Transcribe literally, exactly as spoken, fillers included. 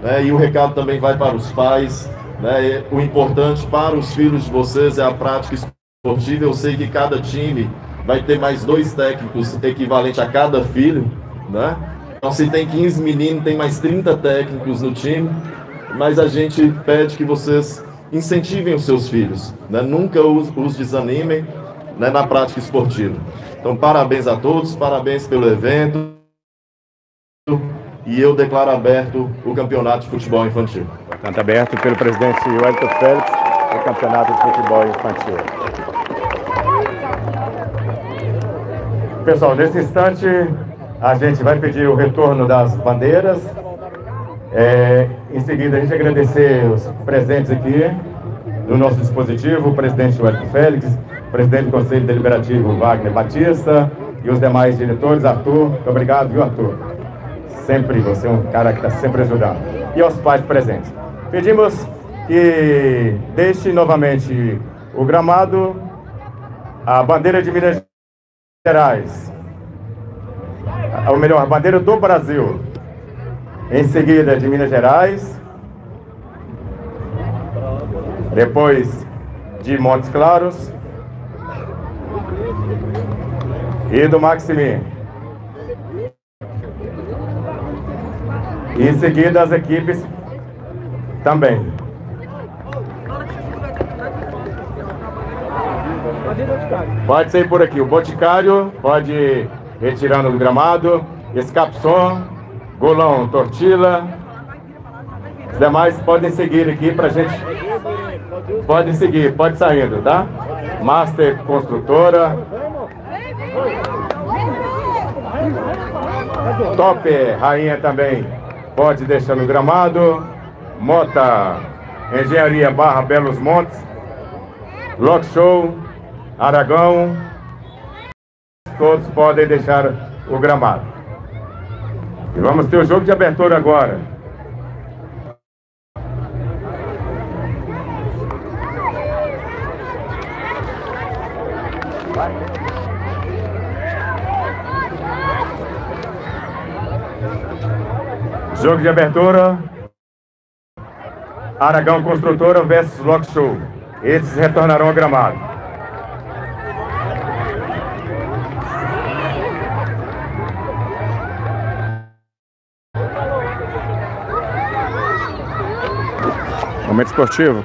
né? E o recado também vai para os pais, né? O importante para os filhos de vocês é a prática esportiva. Eu sei que cada time vai ter mais dois técnicos equivalente a cada filho, né? Então, se tem quinze meninos, tem mais trinta técnicos no time, mas a gente pede que vocês incentivem os seus filhos, né? Nunca os, os desanimem, né, na prática esportiva. Então, parabéns a todos, parabéns pelo evento, e eu declaro aberto o campeonato de futebol infantil. Portanto, aberto pelo presidente Wellington Félix, o campeonato de futebol infantil. Pessoal, nesse instante, a gente vai pedir o retorno das bandeiras. É, em seguida, a gente agradecer os presentes aqui do nosso dispositivo, o presidente Wellington Félix, o presidente do Conselho Deliberativo Wagner Batista e os demais diretores. Arthur, muito obrigado, viu, Arthur? Sempre, você é um cara que está sempre ajudando. E aos pais presentes. Pedimos que deixe novamente o gramado, a bandeira de Minas Gerais, ou melhor, a bandeira do Brasil. Em seguida, de Minas Gerais. Depois, de Montes Claros. E do Maximim. E em seguida, as equipes também. Pode sair por aqui. O Boticário pode ir retirando do gramado. Escapson, Golão, Tortila. Os demais podem seguir aqui pra gente. Podem seguir, pode saindo, tá? Master Construtora. Top Rainha também pode deixar no gramado. Mota Engenharia Barra Belos Montes. Lock Show, Aragão. Todos podem deixar o gramado. E vamos ter o jogo de abertura agora. Jogo de abertura. Aragão Construtora versus Lock Show. Esses retornarão ao gramado. Momento esportivo.